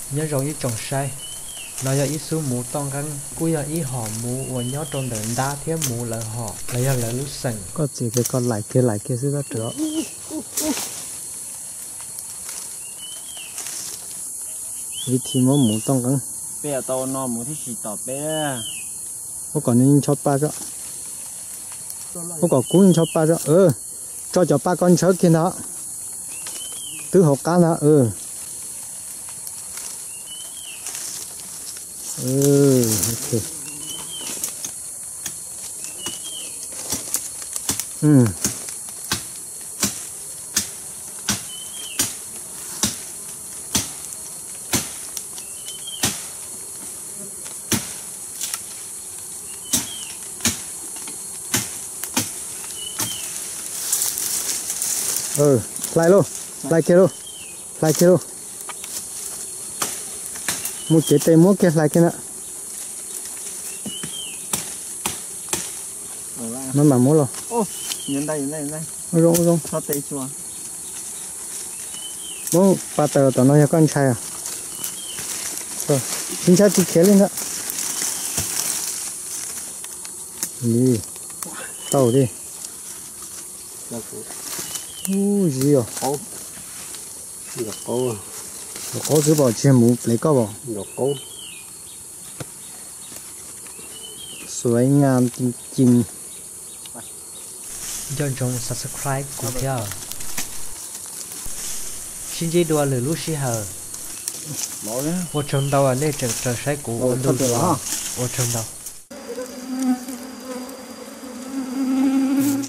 nhớ rồi ít trồng sai nó giờ ít số mũ tông căng cúi giờ ít họ mũ và nhớ trong đợt đá thêm mũ lỡ họ lấy giờ lỡ lúc sành có gì cái con lại kia sẽ ra trước vì thì mũ tông căng bây giờ tao nó mũ thì chỉ tỏ bé có còn nên cho ba cho có còn cũng cho ba cho ba con chớ kia đó tứ học cá đó ok lại luôn lại kia luôn mua chế tê mua kia lại kia nữa nó mà mua rồi ô nhìn đây rong sao tê chua mua ba tờ tao nói con trai à rồi chính xác chỉ kéo lên đó đi tàu đi gì à? Có giữ bảo chiên mũ lấy có bảo. Suối ngàn chinh. John John subscribe của theo. Xin chỉ đua lửa lúc xí hờ. Một trong đầu ở đây trở sai của ôn đồ. Một trong đầu.